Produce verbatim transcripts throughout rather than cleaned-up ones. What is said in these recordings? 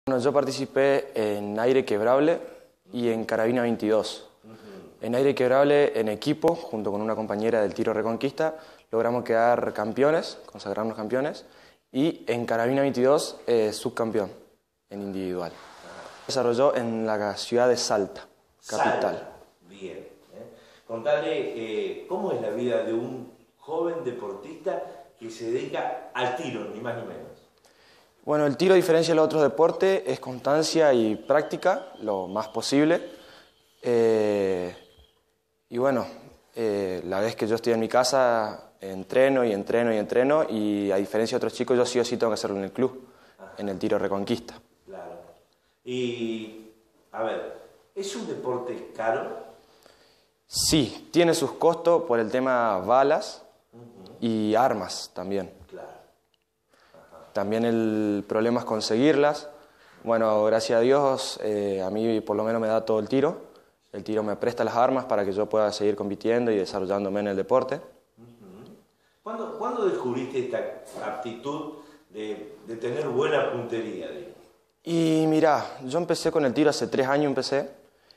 Bueno, yo participé en aire quebrable y en carabina veintidós. En aire quebrable, en equipo, junto con una compañera del tiro Reconquista, logramos quedar campeones, consagrarnos campeones, y en carabina veintidós, eh, subcampeón, en individual. Desarrolló en la ciudad de Salta, capital. Salta. Bien. ¿eh? Contale eh, cómo es la vida de un joven deportista que se dedica al tiro, ni más ni menos. Bueno, el tiro, a diferencia de los otros deportes, es constancia y práctica, lo más posible. Eh, y bueno, eh, la vez que yo estoy en mi casa, entreno y entreno y entreno, y a diferencia de otros chicos, yo sí o sí tengo que hacerlo en el club, Ajá. en el tiro Reconquista. Claro. Y, a ver, ¿es un deporte caro? Sí, tiene sus costos por el tema balas uh-huh. y armas también. Claro. También el problema es conseguirlas. Bueno, gracias a Dios, eh, a mí por lo menos me da todo el tiro. El tiro me presta las armas para que yo pueda seguir compitiendo y desarrollándome en el deporte. Uh-huh. ¿Cuándo, ¿Cuándo descubriste esta aptitud de, de tener buena puntería? Digo? Y mirá, yo empecé con el tiro hace tres años, empecé.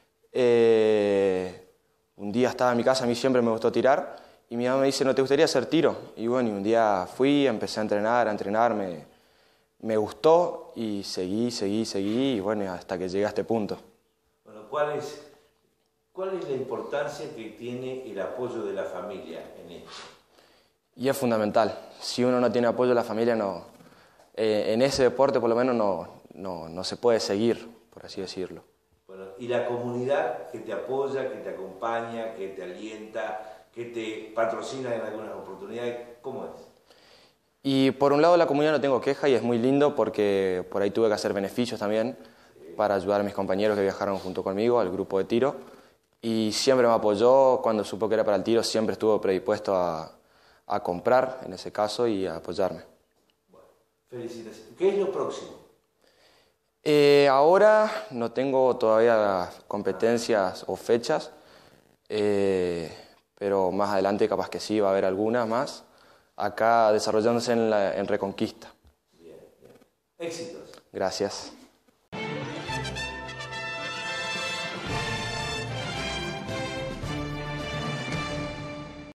Eh, un día estaba en mi casa, a mí siempre me gustó tirar. Y mi mamá me dice, ¿no te gustaría hacer tiro? Y bueno, y un día fui, empecé a entrenar, a entrenar, me, me gustó y seguí, seguí, seguí, y bueno, hasta que llegué a este punto. Bueno, ¿cuál es, cuál es la importancia que tiene el apoyo de la familia en esto? Y es fundamental. Si uno no tiene apoyo de la familia, no, eh, en ese deporte por lo menos no, no, no se puede seguir, por así decirlo. Bueno, ¿y la comunidad que te apoya, que te acompaña, que te alienta, que te patrocina en algunas oportunidades? ¿Cómo es? Y por un lado la comunidad no tengo queja y es muy lindo porque por ahí tuve que hacer beneficios también sí. para ayudar a mis compañeros que viajaron junto conmigo al grupo de tiro. Y siempre me apoyó, cuando supo que era para el tiro, siempre estuvo predispuesto a, a comprar, en ese caso, y a apoyarme. Bueno, felicitaciones. ¿Qué es lo próximo? Eh, ahora no tengo todavía competencias o fechas, eh, pero más adelante capaz que sí, va a haber algunas más, acá desarrollándose en, la, en Reconquista. Bien, bien. Éxitos. Gracias.